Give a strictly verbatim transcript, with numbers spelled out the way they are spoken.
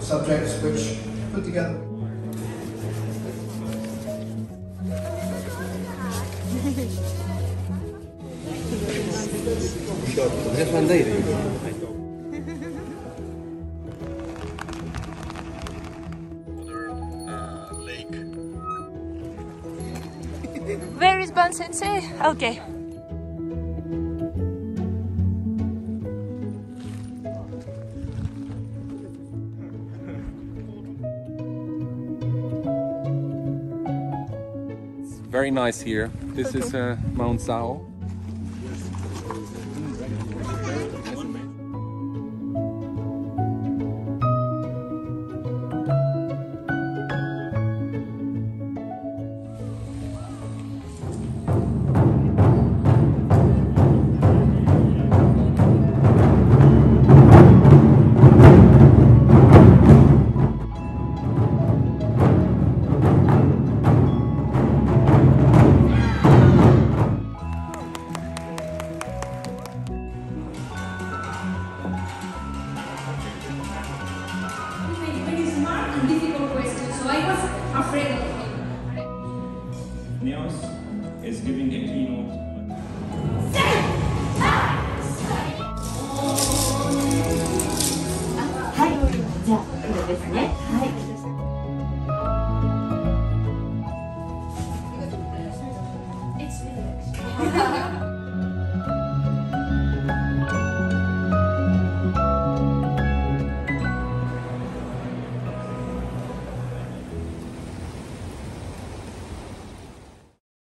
subjects which put together. Where is Ban Sensei? Okay. It's very nice here. This is uh, Mount Sao. Difficult question, so I was afraid of him. Neos is giving a keynote